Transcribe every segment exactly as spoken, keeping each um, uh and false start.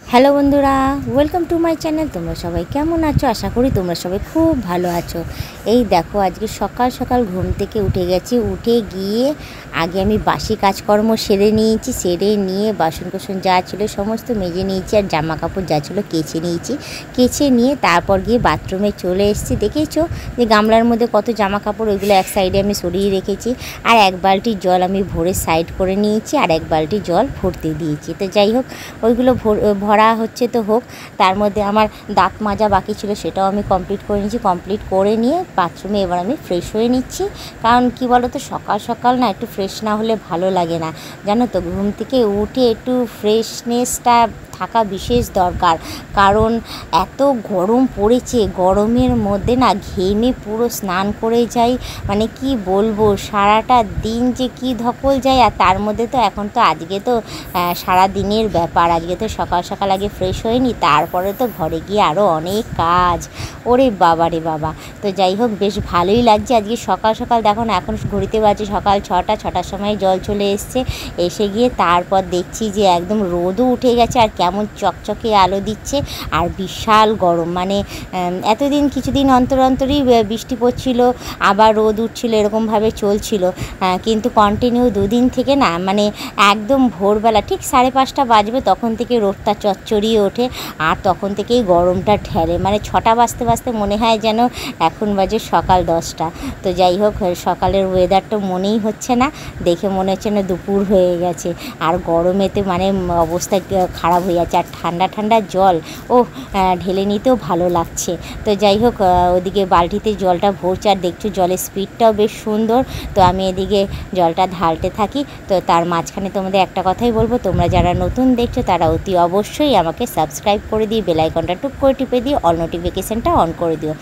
Hello বন্ধুরা, welcome to my channel. তোমরা সবাই কেমন আছো? আশা করি তোমরা সবাই খুব ভালো আছো। এই দেখো, আজকে সকাল সকাল ঘুম থেকে উঠে গেছি। উঠে গিয়ে আগে আমি বাসি কাজকর্ম সেরে নিয়েছি। সেরে নিয়ে বাসন কোসন যা ছিল সমস্ত মেজে নিয়েছি, আর জামা কাপড় যা ছিল কেচে নিয়েছি। কেচে নিয়ে তারপর গিয়ে বাথরুমে চলে এসেছি। দেখেছো যে গামলার মধ্যে কত জামা কাপড়, ওইগুলো এক সাইডে আমি সরিয়ে রেখেছি। আর এক বালতি জল আমি ভরে সাইড করে নিয়েছি, আর এক বালতি জল ভরতে দিয়েছি। তো যাই হোক, ওইগুলো ভরা হচ্ছে তো হোক। তার মধ্যে আমার দাঁত মাজা বাকি ছিল, সেটাও আমি কমপ্লিট করে নিয়েছি। কমপ্লিট করে নিয়ে বাথরুমে এবার আমি ফ্রেশ হয়ে নিচ্ছি। কারণ কি বলো তো, সকাল সকাল না একটু ফ্রেশ না হলে ভালো লাগে না, জানো তো। ঘুম থেকে উঠে একটু ফ্রেশনেসটা থাকা বিশেষ দরকার। কারণ এত গরম পড়েছে, গরমের মধ্যে না ঘেমে পুরো স্নান করে যাই, মানে কি বলবো, সারাটা দিন যে কি ধকল যায়। আর তার মধ্যে তো এখন তো আজকে তো সারা দিনের ব্যাপার। আজকে তো সকাল সকাল আগে ফ্রেশ হয়নি, তারপরে তো ঘরে গিয়ে আরও অনেক কাজ। ওরে বাবা রে বাবা। তো যাই হোক, বেশ ভালোই লাগছে আজকে সকাল সকাল। দেখো না, এখন ঘড়িতে বাজে সকাল ছটা। ছটার সময় জল চলে এসছে। এসে গিয়ে তারপর দেখছি যে একদম রোদও উঠে গেছে, আর কেমন চকচকে আলো দিচ্ছে, আর বিশাল গরম। মানে এতদিন কিছুদিন অন্তর অন্তরই বৃষ্টি পড়ছিল, আবার রোদ উঠছিল, এরকমভাবে চলছিল। কিন্তু কন্টিনিউ দুদিন থেকে না, মানে একদম ভোরবেলা ঠিক সাড়ে পাঁচটা বাজবে তখন থেকে রোদটা চচ্চড়িয়ে ওঠে, আর তখন থেকেই গরমটা ঠেলে। মানে ছটা বাজতে বাজতে মনে হয় যেন এখন বাজে সকাল দশটা। তো যাই হোক, সকালের ওয়েদারটা মনেই হচ্ছে না, দেখে মনে হচ্ছে না দুপুর হয়ে গেছে। আর গরমেতে মানে অবস্থা খারাপ হয়ে যাচ্ছে। আর ঠান্ডা ঠান্ডা জল ও ঢেলে নিতেও ভালো লাগছে। তো যাই হোক, ওদিকে বালতিতে জলটা ভরছে, আর দেখছো জলের স্পিডটাও বেশ সুন্দর। তো আমি এদিকে জলটা ঢালতে থাকি। তো তার মাঝখানে তোমাদের একটা কথাই বলবো, তোমরা যারা নতুন দেখছো তারা অতি অবশ্যই আমাকে সাবস্ক্রাইব করে দিয়ে বেল আইকনটা টুক করে টিপে দিয়ে অল নোটিফিকেশানটা অন করে দিও।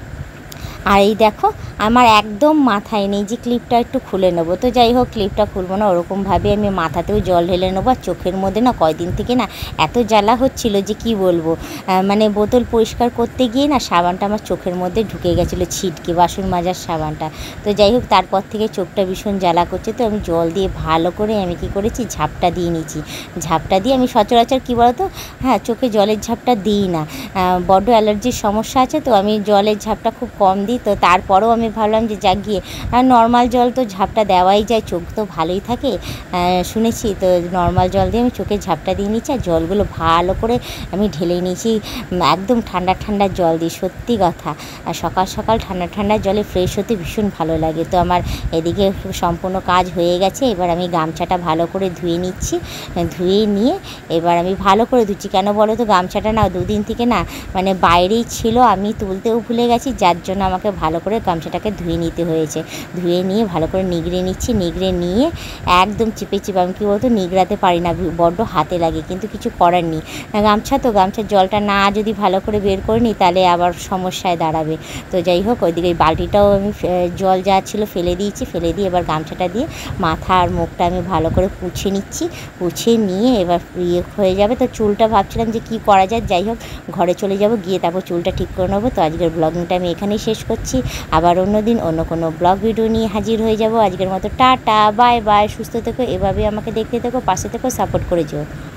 আর এই দেখো, আমার একদম মাথায় নেই যে ক্লিপটা একটু খুলে নেবো। তো যাই হোক, ক্লিপটা খুলবো না, ওরকমভাবে আমি মাথাতেও জল ঢেলে নেবো। আর চোখের মধ্যে না কয়দিন থেকে না এত জ্বালা হচ্ছিল যে কি বলবো। মানে বোতল পরিষ্কার করতে গিয়ে না সাবানটা আমার চোখের মধ্যে ঢুকে গেছিলো, ছিটকে, বাসন মাজার সাবানটা। তো যাই হোক, তারপর থেকে চোখটা ভীষণ জ্বালা করছে। তো আমি জল দিয়ে ভালো করে আমি কি করেছি, ঝাপটা দিয়ে নিয়েছি। ঝাপটা দিয়ে আমি সচরাচর কী বলতো, হ্যাঁ, চোখে জলের ঝাপটা দিই না, বড্ড অ্যালার্জির সমস্যা আছে, তো আমি জলের ঝাপটা খুব কম দিই। তো তারপরেও আমি ভাবলাম যে যাক গিয়ে নর্মাল জল তো ঝাপটা দেওয়াই যায়, চোখ তো ভালোই থাকে শুনেছি। তো নর্মাল জল দিয়ে আমি চোখে ঝাপটা দিয়ে নিচ্ছি, আর জলগুলো ভালো করে আমি ঢেলে নিয়েছি একদম ঠান্ডা ঠান্ডা জল দিয়ে। সত্যি কথা, আর সকাল সকাল ঠান্ডা ঠান্ডা জলে ফ্রেশ হতে ভীষণ ভালো লাগে। তো আমার এদিকে সম্পূর্ণ কাজ হয়ে গেছে। এবার আমি গামছাটা ভালো করে ধুয়ে নিচ্ছি। ধুয়ে নিয়ে এবার আমি ভালো করে ধুচ্ছি। কেন বলো তো, গামছাটা না দুদিন থেকে না মানে বাইরেই ছিল, আমি তুলতেও ভুলে গেছি, যার জন্য আমাকে ভালো করে গামছাটাকে ধুয়ে নিতে হয়েছে। ধুয়ে নিয়ে ভালো করে নিগড়ে নিচ্ছি। নিগড়ে নিয়ে একদম চিপে চিপে, আমি কী বলতো নিগড়াতে পারি না, বড্ড হাতে লাগে, কিন্তু কিছু করার নেই। গামছা তো, গামছার জলটা না যদি ভালো করে বের করে নিই তাহলে আবার সমস্যায় দাঁড়াবে। তো যাই হোক, ওইদিকে বালতিটাও আমি জল যা ছিল ফেলে দিয়েছি। ফেলে দিয়ে এবার গামছাটা দিয়ে মাথা আর মুখটা আমি ভালো করে পুছে নিচ্ছি। পুছে নিয়ে এবার ইয়ে হয়ে যাবে। তো চুলটা ভাবছিলাম যে কী করা যায়। যাই হোক, ঘরে চলে যাব, গিয়ে তারপর চুলটা ঠিক করে নেবো। তো আজকের ব্লগিংটা আমি এখানেই শেষ করছি। আবার অন্য দিন অন্য কোনো ব্লগ ভিডিও নিয়ে হাজির হয়ে যাব। আজকের মতো টাটা, বাই বাই, সুস্থ থেকো, এভাবে আমাকে দেখতে থেকো, পাশে থেকো, সাপোর্ট করে যেও।